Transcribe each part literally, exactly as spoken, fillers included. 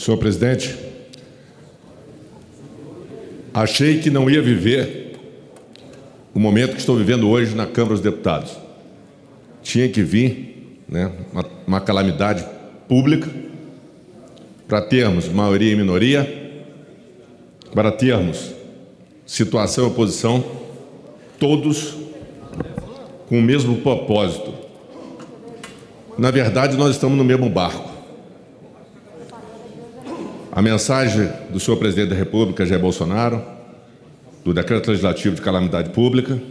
Senhor presidente, achei que não ia viver o momento que estou vivendo hoje na Câmara dos Deputados. Tinha que vir, né, uma, uma calamidade pública para termos maioria e minoria, para termos situação e oposição, todos com o mesmo propósito. Na verdade, nós estamos no mesmo barco. A mensagem do senhor presidente da República, Jair Bolsonaro, do decreto legislativo de calamidade pública,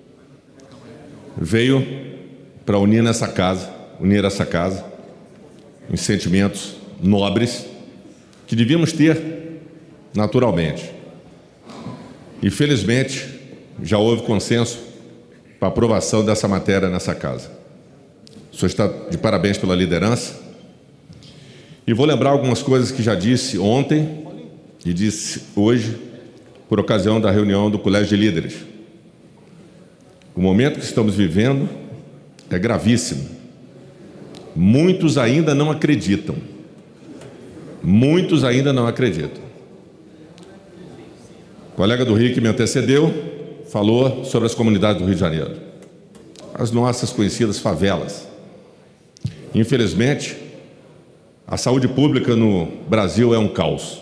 veio para unir nessa casa, unir essa casa em sentimentos nobres que devíamos ter naturalmente. E felizmente já houve consenso para a aprovação dessa matéria nessa casa. O senhor está de parabéns pela liderança. E vou lembrar algumas coisas que já disse ontem e disse hoje, por ocasião da reunião do Colégio de Líderes. O momento que estamos vivendo é gravíssimo. Muitos ainda não acreditam. Muitos ainda não acreditam. O colega do Rio que me antecedeu falou sobre as comunidades do Rio de Janeiro. As nossas conhecidas favelas. Infelizmente, a saúde pública no Brasil é um caos.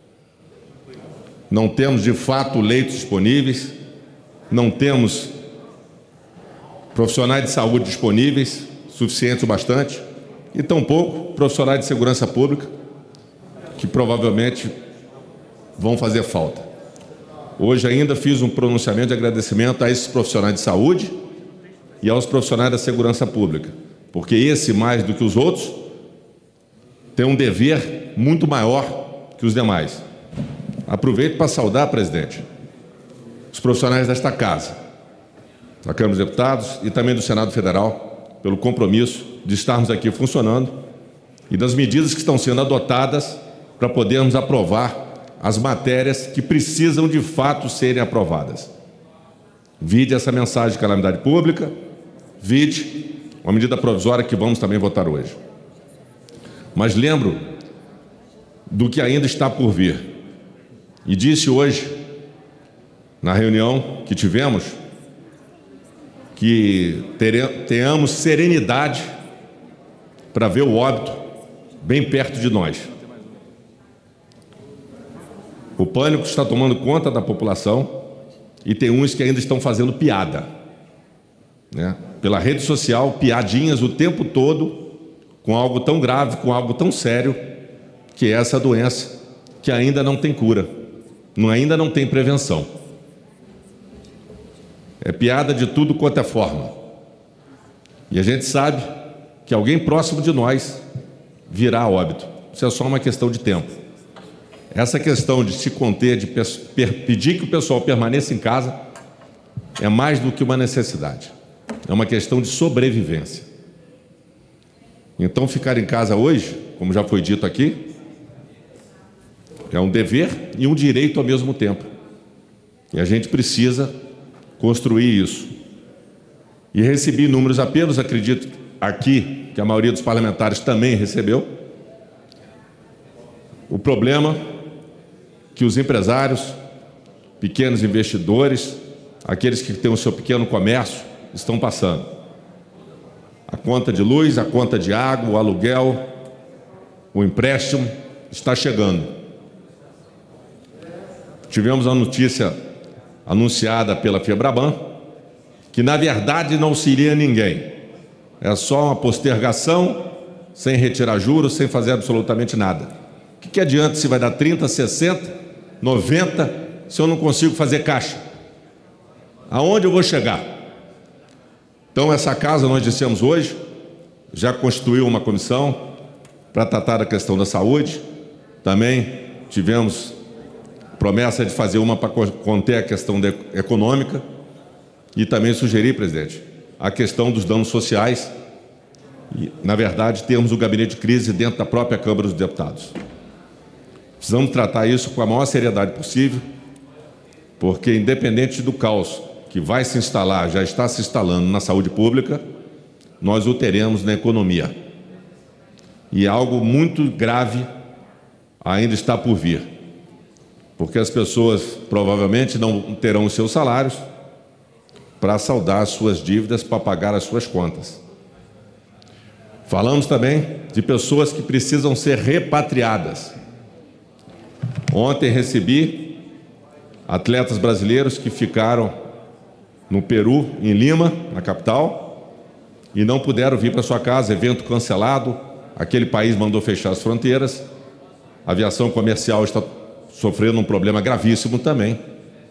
Não temos, de fato, leitos disponíveis, não temos profissionais de saúde disponíveis, suficientes o bastante, e tampouco profissionais de segurança pública, que provavelmente vão fazer falta. Hoje ainda fiz um pronunciamento de agradecimento a esses profissionais de saúde e aos profissionais da segurança pública, porque esse, mais do que os outros, tem um dever muito maior que os demais. Aproveito para saudar, presidente, os profissionais desta casa, da Câmara dos Deputados e também do Senado Federal, pelo compromisso de estarmos aqui funcionando e das medidas que estão sendo adotadas para podermos aprovar as matérias que precisam de fato serem aprovadas. Vide essa mensagem de calamidade pública, vide uma medida provisória que vamos também votar hoje. Mas lembro do que ainda está por vir. E disse hoje, na reunião que tivemos, que tenhamos serenidade para ver o óbito bem perto de nós. O pânico está tomando conta da população e tem uns que ainda estão fazendo piada, né? Pela rede social, piadinhas o tempo todo, com algo tão grave, com algo tão sério, que é essa doença que ainda não tem cura, ainda não tem prevenção. É piada de tudo quanto é forma. E a gente sabe que alguém próximo de nós virá a óbito. Isso é só uma questão de tempo. Essa questão de se conter, de pedir que o pessoal permaneça em casa, é mais do que uma necessidade. É uma questão de sobrevivência. Então, ficar em casa hoje, como já foi dito aqui, é um dever e um direito ao mesmo tempo. E a gente precisa construir isso. E recebi números apenas, acredito aqui, que a maioria dos parlamentares também recebeu. O problema que os empresários, pequenos investidores, aqueles que têm o seu pequeno comércio, estão passando. A conta de luz, a conta de água, o aluguel, o empréstimo está chegando. Tivemos a notícia anunciada pela FEBRABAN que, na verdade, não auxilia ninguém. É só uma postergação, sem retirar juros, sem fazer absolutamente nada. O que, que adianta se vai dar trinta, sessenta, noventa, se eu não consigo fazer caixa? Aonde eu vou chegar? Então, essa casa, nós dissemos hoje, já constituiu uma comissão para tratar da questão da saúde. Também tivemos promessa de fazer uma para conter a questão de, econômica. E também sugeri, presidente, a questão dos danos sociais. E, na verdade, temos o gabinete de crise dentro da própria Câmara dos Deputados. Precisamos tratar isso com a maior seriedade possível, porque, independente do caos que vai se instalar, já está se instalando na saúde pública, nós o teremos na economia. E é algo muito grave ainda está por vir, porque as pessoas provavelmente não terão os seus salários para saldar as suas dívidas, para pagar as suas contas. Falamos também de pessoas que precisam ser repatriadas. Ontem recebi atletas brasileiros que ficaram no Peru, em Lima, na capital, e não puderam vir para sua casa, evento cancelado, aquele país mandou fechar as fronteiras, a aviação comercial está sofrendo um problema gravíssimo também.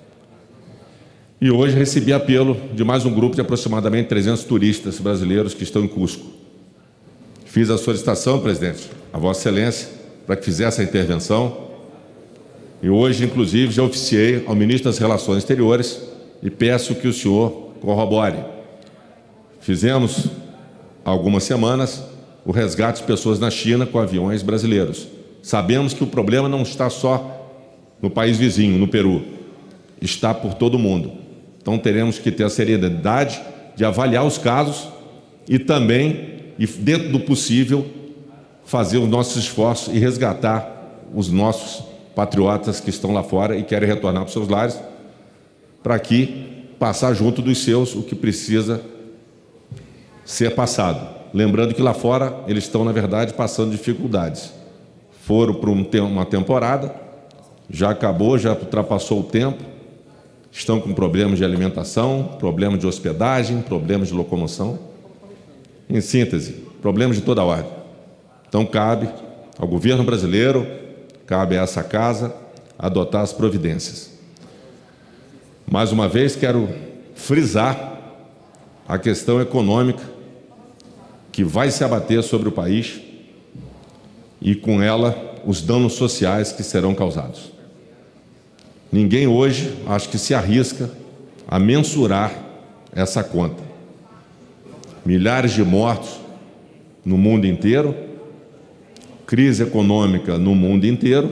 E hoje recebi apelo de mais um grupo de aproximadamente trezentos turistas brasileiros que estão em Cusco. Fiz a solicitação, presidente, a Vossa Excelência, para que fizesse a intervenção. E hoje, inclusive, já oficiei ao ministro das Relações Exteriores e peço que o senhor corrobore. Fizemos, há algumas semanas, o resgate de pessoas na China com aviões brasileiros. Sabemos que o problema não está só no país vizinho, no Peru, está por todo o mundo. Então teremos que ter a seriedade de avaliar os casos e também, e dentro do possível, fazer os nossos esforços e resgatar os nossos patriotas que estão lá fora e querem retornar para os seus lares, para aqui passar junto dos seus o que precisa ser passado. Lembrando que lá fora eles estão, na verdade, passando dificuldades. Foram para um, uma temporada, já acabou, já ultrapassou o tempo, estão com problemas de alimentação, problemas de hospedagem, problemas de locomoção. Em síntese, problemas de toda a ordem. Então cabe ao governo brasileiro, cabe a essa casa, adotar as providências. Mais uma vez, quero frisar a questão econômica que vai se abater sobre o país e, com ela, os danos sociais que serão causados. Ninguém hoje, acho que se arrisca a mensurar essa conta. Milhares de mortos no mundo inteiro, crise econômica no mundo inteiro,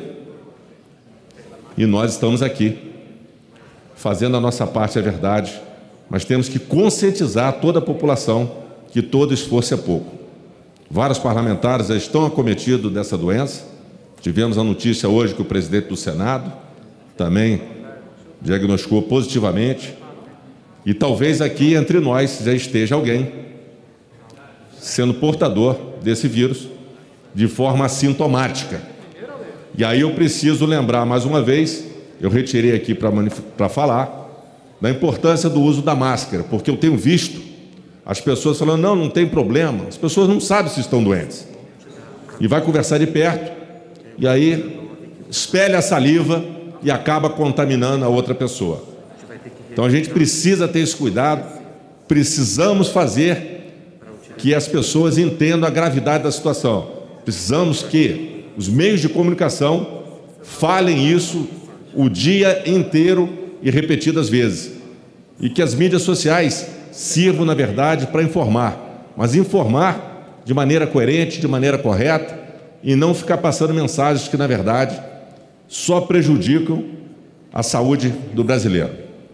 e nós estamos aqui fazendo a nossa parte, é verdade, mas temos que conscientizar toda a população que todo esforço é pouco. Vários parlamentares já estão acometidos dessa doença. Tivemos a notícia hoje que o presidente do Senado também diagnosticou positivamente, e talvez aqui entre nós já esteja alguém sendo portador desse vírus de forma assintomática. E aí eu preciso lembrar mais uma vez, eu retirei aqui para falar, da importância do uso da máscara, porque eu tenho visto as pessoas falando, não, não tem problema, as pessoas não sabem se estão doentes. E vai conversar de perto, e aí espelha a saliva e acaba contaminando a outra pessoa. Então a gente precisa ter esse cuidado, precisamos fazer que as pessoas entendam a gravidade da situação. Precisamos que os meios de comunicação falem isso o dia inteiro e repetidas vezes. E que as mídias sociais sirvam, na verdade, para informar, mas informar de maneira coerente, de maneira correta, e não ficar passando mensagens que, na verdade, só prejudicam a saúde do brasileiro.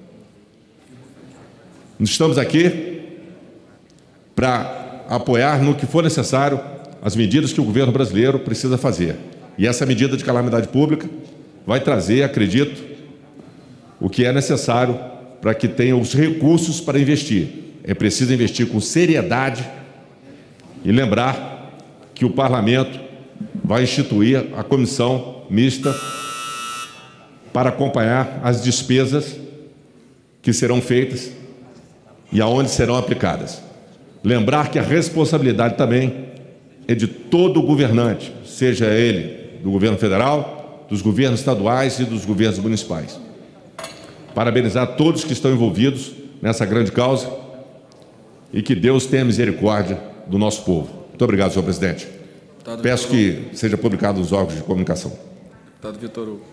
Estamos aqui para apoiar no que for necessário as medidas que o governo brasileiro precisa fazer. E essa medida de calamidade pública vai trazer, acredito, o que é necessário para que tenha os recursos para investir. É preciso investir com seriedade e lembrar que o Parlamento vai instituir a comissão mista para acompanhar as despesas que serão feitas e aonde serão aplicadas. Lembrar que a responsabilidade também é de todo governante, seja ele do governo federal, dos governos estaduais e dos governos municipais. Parabenizar todos que estão envolvidos nessa grande causa e que Deus tenha misericórdia do nosso povo. Muito obrigado, senhor presidente. Deputado Peço Vitor que seja publicado nos órgãos de comunicação. Deputado Vitor Hugo.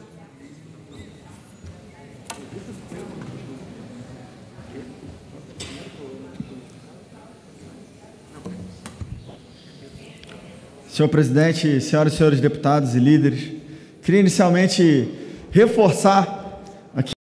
Senhor presidente, senhoras e senhores deputados e líderes, queria inicialmente reforçar